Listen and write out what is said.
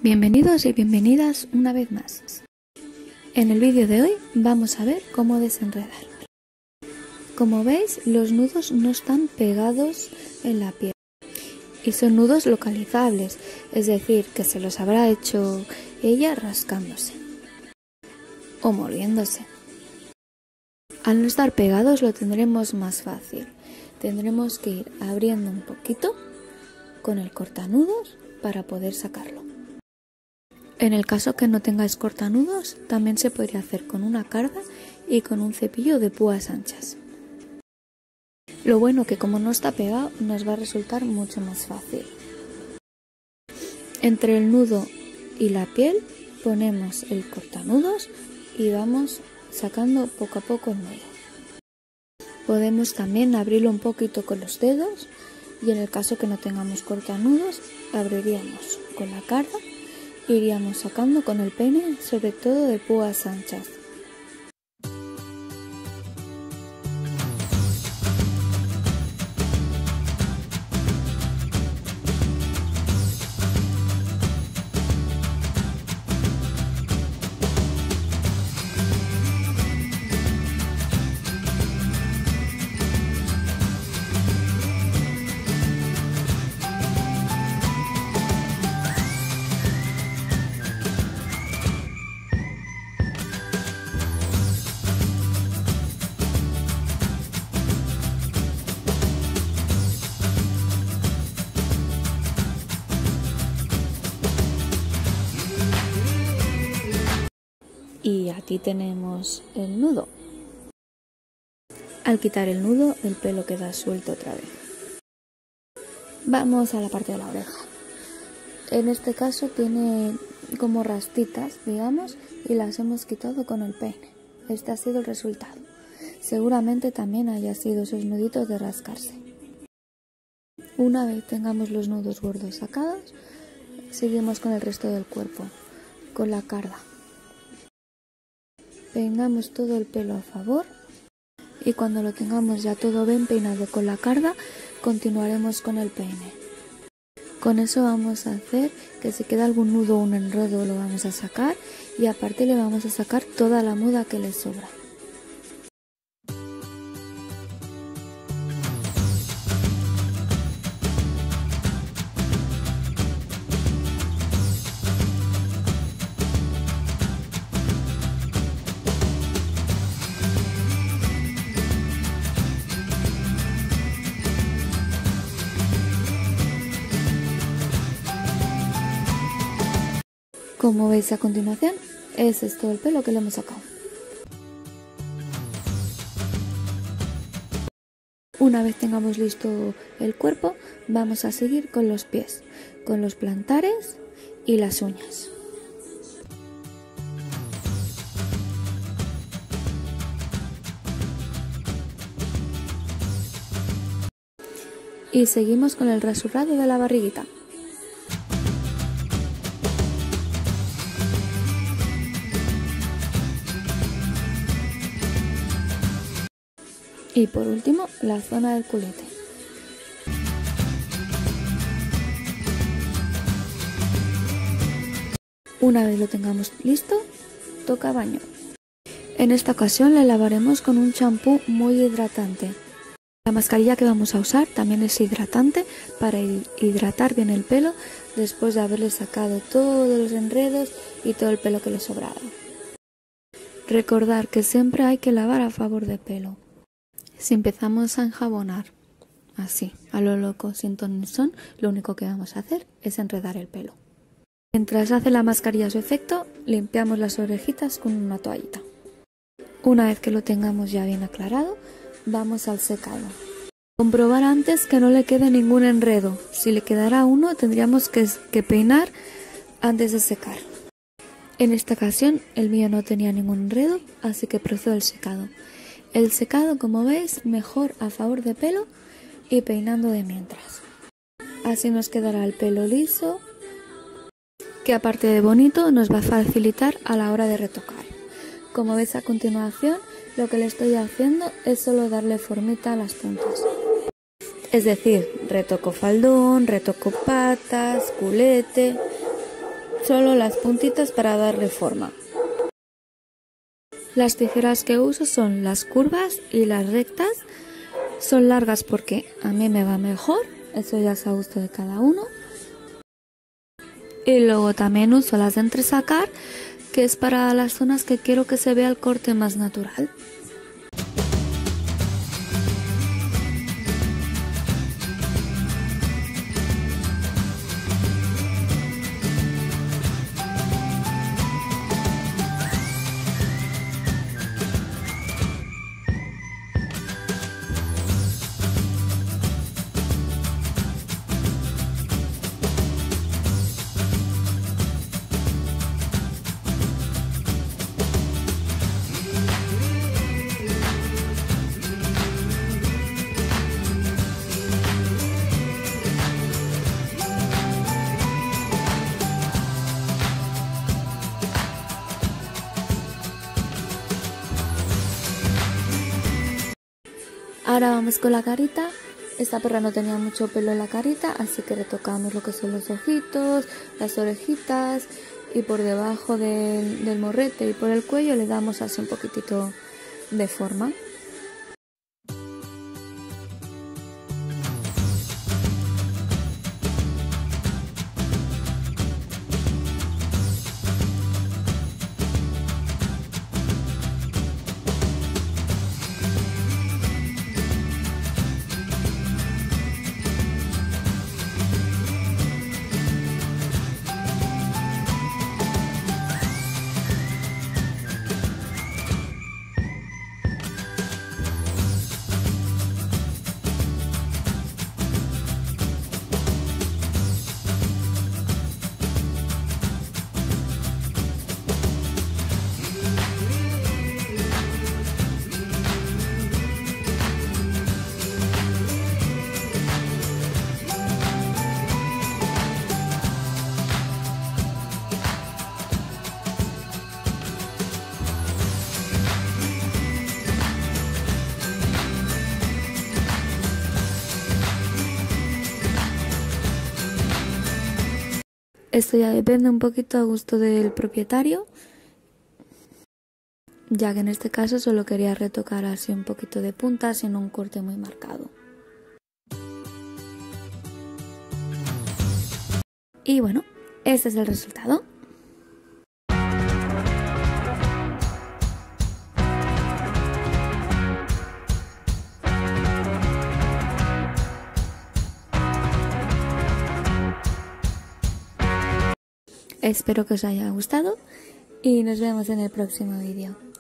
Bienvenidos y bienvenidas una vez más. En el vídeo de hoy vamos a ver cómo desenredar. Como veis, los nudos no están pegados en la piel y son nudos localizables, es decir, que se los habrá hecho ella rascándose o moliéndose. Al no estar pegados lo tendremos más fácil. Tendremos que ir abriendo un poquito con el cortanudos para poder sacarlo. En el caso que no tengáis cortanudos, también se podría hacer con una carda y con un cepillo de púas anchas. Lo bueno que como no está pegado, nos va a resultar mucho más fácil. Entre el nudo y la piel ponemos el cortanudos y vamos sacando poco a poco el nudo. Podemos también abrirlo un poquito con los dedos y en el caso que no tengamos cortanudos, abriríamos con la carda. Iríamos sacando con el peine, sobre todo de púas anchas. Y aquí tenemos el nudo. Al quitar el nudo, el pelo queda suelto otra vez. Vamos a la parte de la oreja. En este caso tiene como rastitas, digamos, y las hemos quitado con el peine. Este ha sido el resultado. Seguramente también haya sido esos nuditos de rascarse. Una vez tengamos los nudos gordos sacados, seguimos con el resto del cuerpo, con la carda. Peinamos todo el pelo a favor y cuando lo tengamos ya todo bien peinado con la carda, continuaremos con el peine. Con eso vamos a hacer que si queda algún nudo o un enredo lo vamos a sacar y aparte le vamos a sacar toda la muda que le sobra. Como veis a continuación, ese es todo el pelo que le hemos sacado. Una vez tengamos listo el cuerpo, vamos a seguir con los pies, con los plantares y las uñas. Y seguimos con el rasurado de la barriguita. Y por último, la zona del culete. Una vez lo tengamos listo, toca baño. En esta ocasión le lavaremos con un champú muy hidratante. La mascarilla que vamos a usar también es hidratante para hidratar bien el pelo después de haberle sacado todos los enredos y todo el pelo que le sobraba. Recordar que siempre hay que lavar a favor de pelo. Si empezamos a enjabonar así, a lo loco, sin ton ni son, lo único que vamos a hacer es enredar el pelo. Mientras hace la mascarilla su efecto, limpiamos las orejitas con una toallita. Una vez que lo tengamos ya bien aclarado, vamos al secado. Comprobar antes que no le quede ningún enredo. Si le quedara uno, tendríamos que peinar antes de secar. En esta ocasión, el mío no tenía ningún enredo, así que procedo al secado. El secado, como veis, mejor a favor de pelo y peinando de mientras. Así nos quedará el pelo liso, que aparte de bonito nos va a facilitar a la hora de retocar. Como veis a continuación, lo que le estoy haciendo es solo darle formita a las puntas. Es decir, retoco faldón, retoco patas, culete. solo las puntitas para darle forma. Las tijeras que uso son las curvas y las rectas. Son largas porque a mí me va mejor, eso ya es a gusto de cada uno. Y luego también uso las de entresacar, que es para las zonas que quiero que se vea el corte más natural. Ahora vamos con la carita. Esta perra no tenía mucho pelo en la carita, así que retocamos lo que son los ojitos, las orejitas y por debajo del morrete y por el cuello le damos así un poquitito de forma. Esto ya depende un poquito a gusto del propietario, ya que en este caso solo quería retocar así un poquito de punta sin un corte muy marcado. Y bueno, este es el resultado. Espero que os haya gustado y nos vemos en el próximo vídeo.